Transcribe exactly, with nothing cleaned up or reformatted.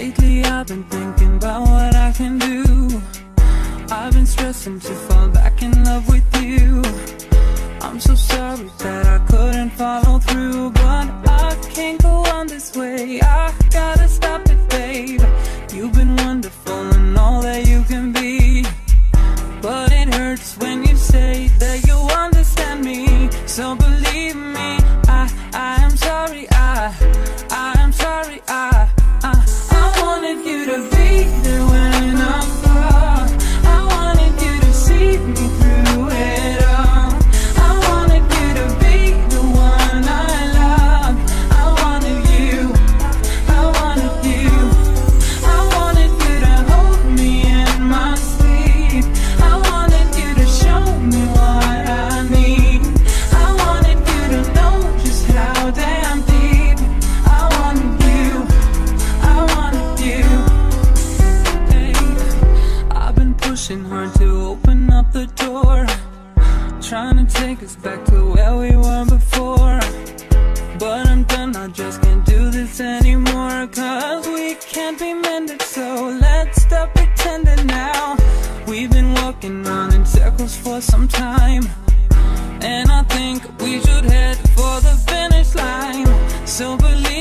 Lately I've been thinking about what I can do. I've been stressing to fall back in love with you. I'm so sorry that I couldn't follow through, but I can't go on this way. I gotta stop it, babe. You've been wonderful and all that you can be, but it hurts when you say that you understand me. So believe me, I, I am sorry, I, I am sorry, I, I, I wanted you to be there when I'm far. I wanted you to see me through it all. I wanted you to be the one I love. I wanted you, I wanted you. I wanted you to hold me in my sleep. I wanted you to show me what I need. I wanted you to know just how damn deep I wanted you, I wanted you. Hey, I've been pushing hard to open up the door, trying to take us back to where we were before, but I'm done, I just can't do this anymore. Cause we can't be mended, so let's stop pretending now. We've been walking round in circles for some time, and I think we should head for the finish line. So believe